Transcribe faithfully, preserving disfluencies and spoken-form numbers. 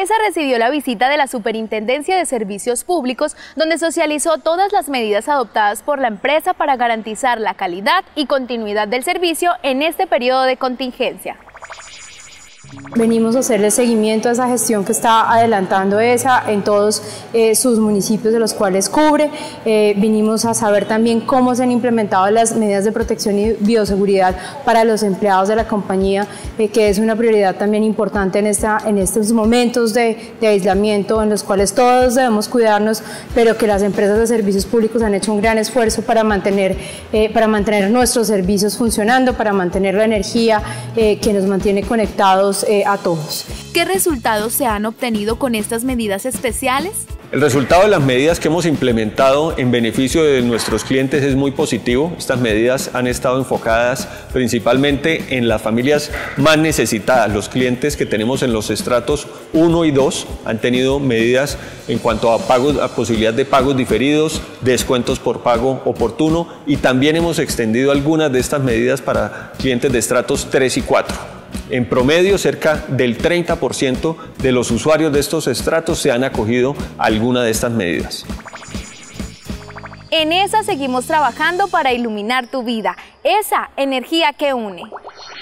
empresa recibió la visita de la Superintendencia de Servicios Públicos, donde socializó todas las medidas adoptadas por la empresa para garantizar la calidad y continuidad del servicio en este periodo de contingencia. Venimos a hacerle seguimiento a esa gestión que está adelantando E S A en todos eh, sus municipios de los cuales cubre. Eh, vinimos a saber también cómo se han implementado las medidas de protección y bioseguridad para los empleados de la compañía, eh, que es una prioridad también importante en, esta, en estos momentos de, de aislamiento en los cuales todos debemos cuidarnos, pero que las empresas de servicios públicos han hecho un gran esfuerzo para mantener, eh, para mantener nuestros servicios funcionando, para mantener la energía eh, que nos mantiene conectados Eh, a todos. ¿Qué resultados se han obtenido con estas medidas especiales? El resultado de las medidas que hemos implementado en beneficio de nuestros clientes es muy positivo. Estas medidas han estado enfocadas principalmente en las familias más necesitadas. Los clientes que tenemos en los estratos uno y dos han tenido medidas en cuanto a pagos, a posibilidad de pagos diferidos, descuentos por pago oportuno, y también hemos extendido algunas de estas medidas para clientes de estratos tres y cuatro. En promedio, cerca del treinta por ciento de los usuarios de estos estratos se han acogido a alguna de estas medidas. En E S A seguimos trabajando para iluminar tu vida. E S A, energía que une.